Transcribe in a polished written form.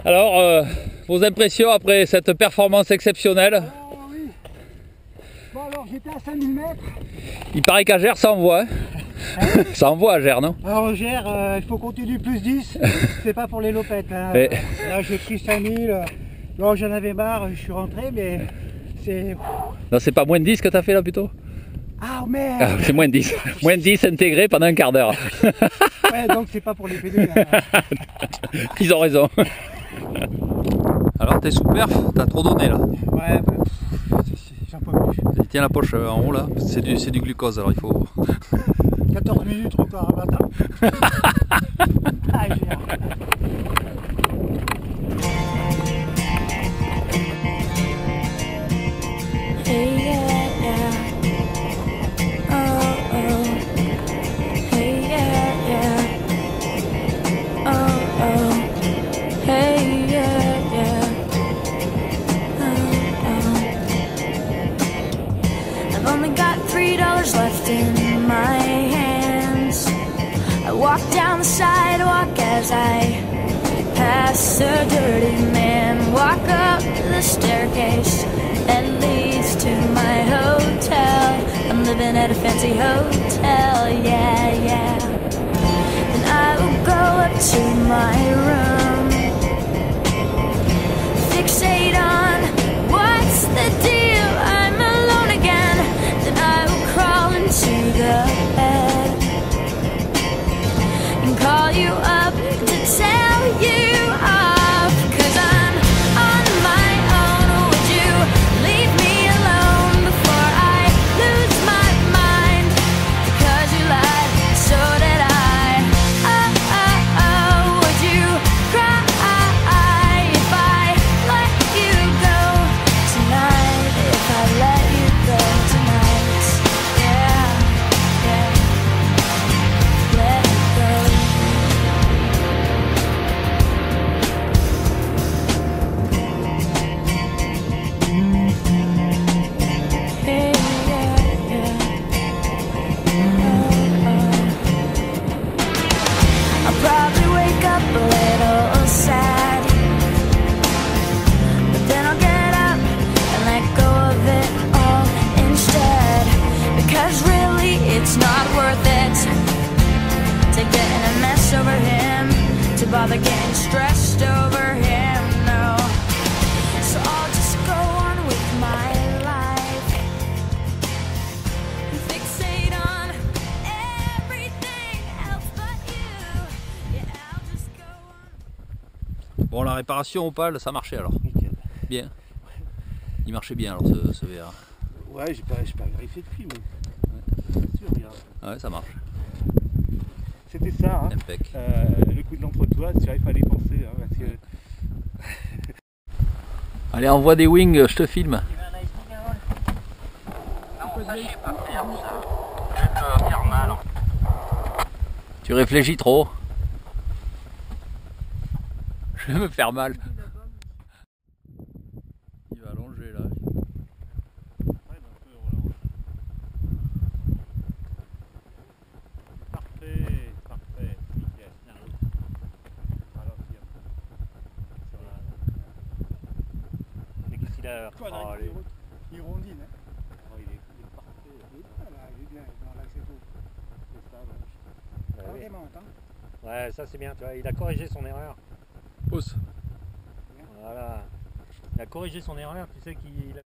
Alors, vos impressions après cette performance exceptionnelle? Alors oui. Bon alors j'étais à 5000 mètres. Il paraît qu'à Gers ça envoie, hein. Ça envoie à Gers, non? Alors au Gers, il faut compter du plus 10, c'est pas pour les lopettes. Hein. Et... Là j'ai pris 5000, bon, j'en avais marre, je suis rentré, mais c'est... Non, c'est pas moins de 10 que t'as fait là plutôt? Ah merde. Ah, c'est moins de 10. Moins de 10 intégré pendant un quart d'heure. Ouais, donc c'est pas pour les pédés. Hein. Ils ont raison. Alors t'es sous perf, t'as trop donné là. Ouais, bah, j'en peux plus. Tiens la poche en haut là, c'est du glucose alors il faut... 14 minutes encore à matin. Ah, j'ai hâte. Left in my hands. I walk down the sidewalk as I pass a dirty man. Walk up the staircase that leads to my hotel. I'm living at a fancy hotel, yeah, yeah. Then I will go up to my room, fixate on what's the deal. I'm alone again. Then I will crawl into the bed and call you up to tell you off. 'Cause I'm on my own. Would you leave me alone before I lose my mind? Because you lied, so did I. Oh, oh, oh. Would you cry if I let you go tonight? If I let you go tonight, yeah, yeah. Let it go. Hey, yeah, yeah. Oh, oh. I'll probably wake up a little sad, but then I'll get up and let go of it all instead. Because really it's not worth it to get in a mess over him, to bother getting stressed over him, no. So I'll just go on with my life and fixate on everything else but you. Yeah, I'll just go on. Bon, la réparation Opale, ça marchait alors? Nickel. Bien. Il marchait bien alors ce VR. Ouais, j'ai pas vérifié depuis, mais... Bien sûr, regarde. Ouais, ça marche. C'était ça, hein. Impec. Le coup de l'entretoise, tu vois, il fallait penser, hein, parce que... Allez, envoie des wings, je te filme. Tu réfléchis trop. Je vais me faire mal. Il va allonger là. Parfait, parfait, nickel. Alors, mais qu'est-ce qu'il a? Il rondine, hein. Oh, il est parfait. Il est bien, dans l'axe et tout. C'est ça, donc. Ouais, Il monte, hein. ouais, ça c'est bien, tu vois, il a corrigé son erreur. Pousse. Voilà. Il a corrigé son erreur, tu sais qu'il